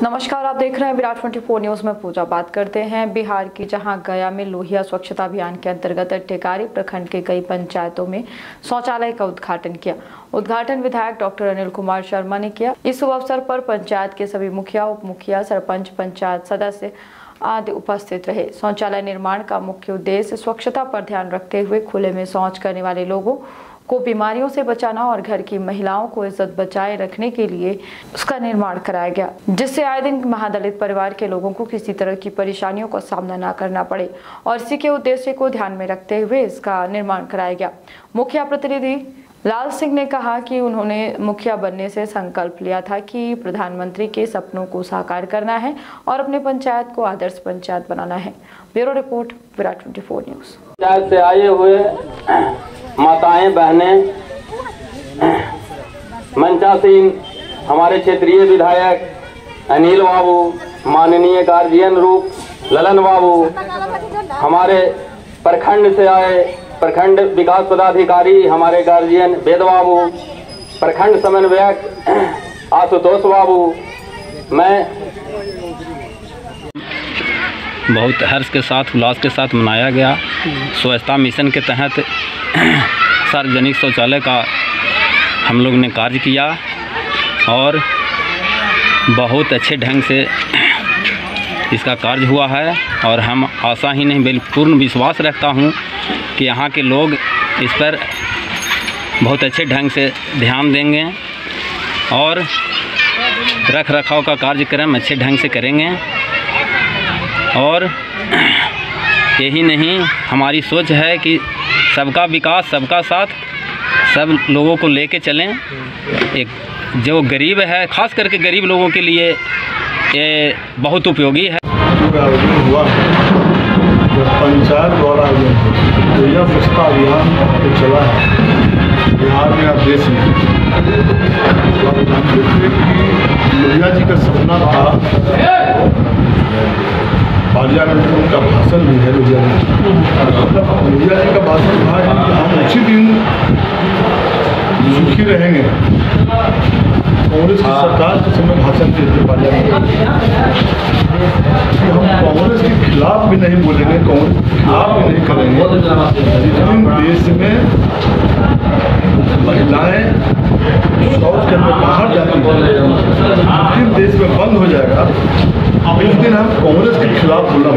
नमस्कार, आप देख रहे हैं विराट 24 न्यूज में। पूजा बात करते हैं बिहार की, जहां गया में लोहिया स्वच्छता अभियान के अंतर्गत टेकारी प्रखंड के कई पंचायतों में शौचालय का उद्घाटन किया। उद्घाटन विधायक डॉक्टर अनिल कुमार शर्मा ने किया। इस अवसर पर पंचायत के सभी मुखिया, उप मुखिया, सरपंच, पंचायत सदस्य आदि उपस्थित रहे। शौचालय निर्माण का मुख्य उद्देश्य स्वच्छता पर ध्यान रखते हुए खुले में शौच करने वाले लोगों को बीमारियों से बचाना और घर की महिलाओं को इज्जत बचाए रखने के लिए उसका निर्माण कराया गया, जिससे आए दिन महादलित परिवार के लोगों को किसी तरह की परेशानियों का सामना न करना पड़े, और इसी के उद्देश्य को ध्यान में रखते हुए इसका निर्माण कराया गया। मुखिया प्रतिनिधि लाल सिंह ने कहा कि उन्होंने मुखिया बनने से संकल्प लिया था कि प्रधानमंत्री के सपनों को साकार करना है और अपने पंचायत को आदर्श पंचायत बनाना है। Bureau report, Virat 24 news. Panchayat से आए हुए माताएं, बहनें, मंचासीन, हमारे क्षेत्रीय विधायक अनिल बाबू, माननीय गार्जियन रूप ललन बाबू, हमारे प्रखंड से आए प्रखंड विकास पदाधिकारी हमारे गार्जियन वेद बाबू, प्रखंड समन्वयक आशुतोष बाबू, मैं बहुत हर्ष के साथ, उल्लास के साथ मनाया गया। स्वच्छता मिशन के तहत सार्वजनिक शौचालय का हम लोग ने कार्य किया और बहुत अच्छे ढंग से इसका कार्य हुआ है। और हम आशा ही नहीं बल्कि पूर्ण विश्वास रखता हूं कि यहाँ के लोग इस पर बहुत अच्छे ढंग से ध्यान देंगे और रख रखाव का कार्यक्रम अच्छे ढंग से करेंगे। और यही नहीं, हमारी सोच है कि सबका विकास, सबका साथ, सब लोगों को लेके चलें। एक जो गरीब है, खास करके गरीब लोगों के लिए ये बहुत उपयोगी है। हुआ पंचायत द्वारा लोहिया स्वच्छता अभियान जो चला है बिहार में और देश में, लोहिया जी का सपना था। पार्लियामेंट में उनका भाषण भी है। लोहिया जी का भाषण था कि हम उसी दिन सुखी रहेंगे। कांग्रेस की सरकार के समय भाषण दिए थे पार्लियामेंट कि हम कांग्रेस के खिलाफ भी नहीं बोलेंगे, कांग्रेस के खिलाफ भी नहीं करेंगे। जिन देश में महिलाएं शौच करने बाहर जाती हैं, जिन देश में बंद हो जाएगा, उस दिन हम कांग्रेस के खिलाफ बोला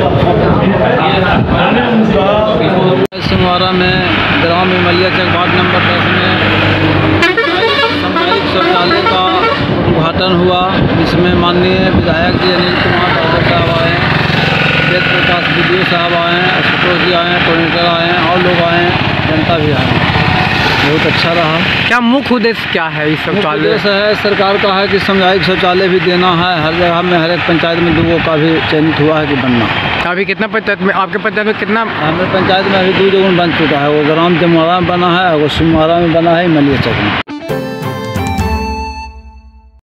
सिंहवाड़ा में ग्राम मलिया चक वार्ड नंबर 10 में सामुदायिक शौचालय का उद्घाटन हुआ, जिसमें माननीय विधायक जी अनिल कुमार साहब आए, वेद प्रकाश विद्यु साहब आए, आशुतोष जी आए, कोऑर्डिनेटर आए और लोग आए, जनता भी आए। बहुत अच्छा रहा। क्या मुख्य उद्देश्य क्या है इस शौचालय? उद्देश्य है सरकार का है कि सामुदायिक शौचालय भी देना है हर जगह में, हर एक पंचायत में 2 का भी चयनित हुआ है कि बनना। अभी कितना पंचायत में, आपके पंचायत में कितना? हमारे पंचायत में अभी 2 जगह बन चुका है। वो ग्राम जमुआरा में बना है और वो सिंहवाड़ा में बना है, मलिया चक में।